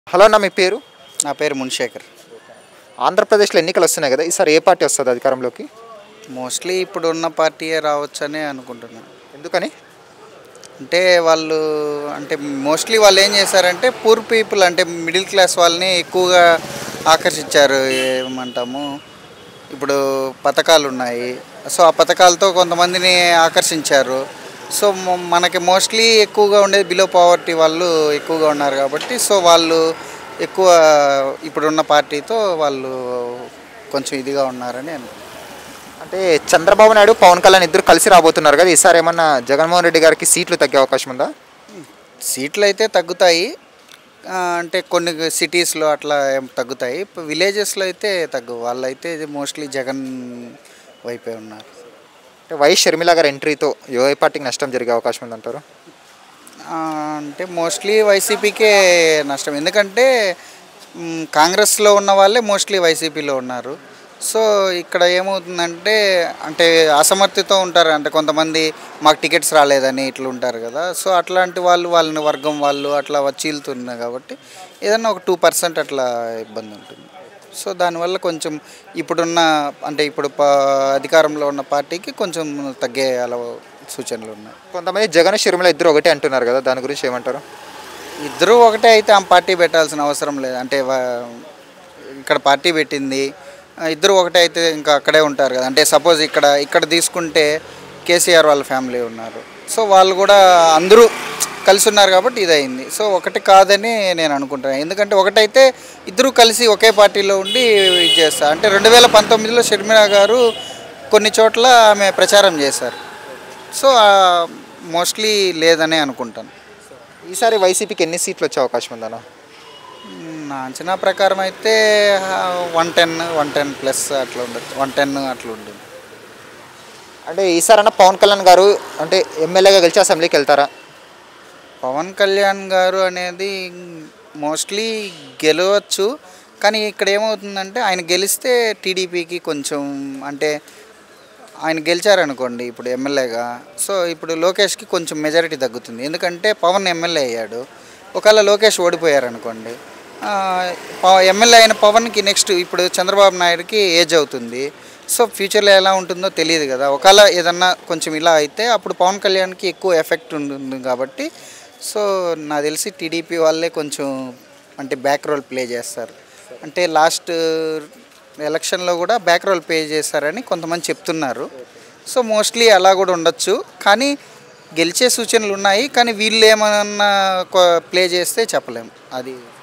Hello అన్న, మీ పేరు? నా పేరు మున్శేఖర్. ఆంధ్రప్రదేశ్లో ఎన్నికలు వస్తున్నాయి కదా, ఈసారి ఏ పార్టీ వస్తుంది అధికారంలోకి? మోస్ట్లీ ఇప్పుడున్న పార్టీయే రావచ్చని అనుకుంటున్నాను. ఎందుకని? అంటే వాళ్ళు అంటే మోస్ట్లీ వాళ్ళు ఏం చేశారంటే పూర్ పీపుల్ అంటే మిడిల్ క్లాస్ వాళ్ళని ఎక్కువగా ఆకర్షించారు. ఏమంటాము, ఇప్పుడు పథకాలు ఉన్నాయి. సో ఆ పథకాలతో కొంతమందిని ఆకర్షించారు. సో మనకి మోస్ట్లీ ఎక్కువగా ఉండేది బిలో పావర్టీ వాళ్ళు ఎక్కువగా ఉన్నారు కాబట్టి సో వాళ్ళు ఎక్కువ ఇప్పుడున్న పార్టీతో వాళ్ళు కొంచెం ఇదిగా ఉన్నారని అంటే చంద్రబాబు నాయుడు, పవన్ కళ్యాణ్ ఇద్దరు కలిసి రాబోతున్నారు కదా, ఈసారి ఏమన్నా జగన్మోహన్ రెడ్డి గారికి సీట్లు తగ్గే అవకాశం ఉందా? సీట్లు అయితే తగ్గుతాయి. అంటే కొన్ని సిటీస్లో అట్లా ఏం తగ్గుతాయి. విలేజెస్లో అయితే తగ్గు. వాళ్ళైతే మోస్ట్లీ జగన్ వైపే ఉన్నారు. అంటే వైఎస్ షర్మిల గారి ఎంట్రీతో ఏ పార్టీకి నష్టం జరిగే అవకాశం ఉందంటారు? అంటే మోస్ట్లీ వైసీపీకే నష్టం. ఎందుకంటే కాంగ్రెస్లో ఉన్న వాళ్ళే మోస్ట్లీ వైసీపీలో ఉన్నారు. సో ఇక్కడ ఏమవుతుందంటే అంటే అసమర్థతో ఉంటారు. అంటే కొంతమంది మాకు టికెట్స్ రాలేదని ఇట్లా ఉంటారు కదా. సో అట్లాంటి వాళ్ళని వర్గం వాళ్ళు అట్లా చీలుతున్నారు కాబట్టి ఏదన్నా ఒక 2% అట్లా ఇబ్బంది ఉంటుంది. సో దానివల్ల కొంచెం ఇప్పుడున్న అంటే ఇప్పుడు అధికారంలో ఉన్న పార్టీకి కొంచెం తగ్గే సూచనలు ఉన్నాయి. కొంతమంది జగన్ షర్మిల ఇద్దరు ఒకటే అంటున్నారు కదా, దాని గురించి ఏమంటారు? ఇద్దరు ఒకటే అయితే ఆ పార్టీ పెట్టాల్సిన అవసరం లేదు. అంటే ఇక్కడ పార్టీ పెట్టింది, ఇద్దరు ఒకటే అయితే ఇంకా అక్కడే ఉంటారు కదా. అంటే సపోజ్ ఇక్కడ తీసుకుంటే కేసీఆర్ వాళ్ళ ఫ్యామిలీ ఉన్నారు. సో వాళ్ళు కూడా అందరూ కలిసి ఉన్నారు కాబట్టి ఇదయింది. సో ఒకటి కాదని నేను అనుకుంటున్నాను. ఎందుకంటే ఒకటైతే ఇద్దరు కలిసి ఒకే పార్టీలో ఉండి ఇది చేస్తారు. అంటే 2019లో షర్మిల గారు కొన్ని చోట్ల ఆమె ప్రచారం చేశారు. సో మోస్ట్లీ లేదనే అనుకుంటాను. ఈసారి వైసీపీకి ఎన్ని సీట్లు వచ్చే అవకాశం ఉందన్న? నా అంచనా ప్రకారం అయితే 110+ అట్లా ఉండదు. 110 అట్లా ఉంటుంది. అంటే ఈసారన్నా పవన్ కళ్యాణ్ గారు అంటే ఎమ్మెల్యేగా గెలిచి అసెంబ్లీకి వెళ్తారా? పవన్ కళ్యాణ్ గారు అనేది మోస్ట్లీ గెలవచ్చు. కానీ ఇక్కడ ఏమవుతుందంటే ఆయన గెలిస్తే టీడీపీకి కొంచెం అంటే ఆయన గెలిచారనుకోండి ఇప్పుడు ఎమ్మెల్యేగా, సో ఇప్పుడు లోకేష్కి కొంచెం మెజారిటీ తగ్గుతుంది. ఎందుకంటే పవన్ ఎమ్మెల్యే అయ్యాడు. ఒకవేళ లోకేష్ ఓడిపోయారనుకోండి, ఎమ్మెల్యే అయిన పవన్కి నెక్స్ట్ ఇప్పుడు చంద్రబాబు నాయుడుకి ఏజ్ అవుతుంది. సో ఫ్యూచర్లో ఎలా ఉంటుందో తెలియదు కదా. ఒకవేళ ఏదన్నా కొంచెం ఇలా అయితే అప్పుడు పవన్ కళ్యాణ్కి ఎక్కువ ఎఫెక్ట్ ఉంటుంది కాబట్టి సో నాకు తెలిసి టీడీపీ వాళ్ళే కొంచెం అంటే బ్యాక్ రోల్ ప్లే చేస్తారు. అంటే లాస్ట్ ఎలక్షన్లో కూడా బ్యాక్ రోల్ ప్లే చేశారని కొంతమంది చెప్తున్నారు. సో మోస్ట్లీ అలా కూడా ఉండొచ్చు. కానీ గెలిచే సూచనలు ఉన్నాయి. కానీ వీళ్ళు ఏమన్నా ప్లే చేస్తే చెప్పలేము. అది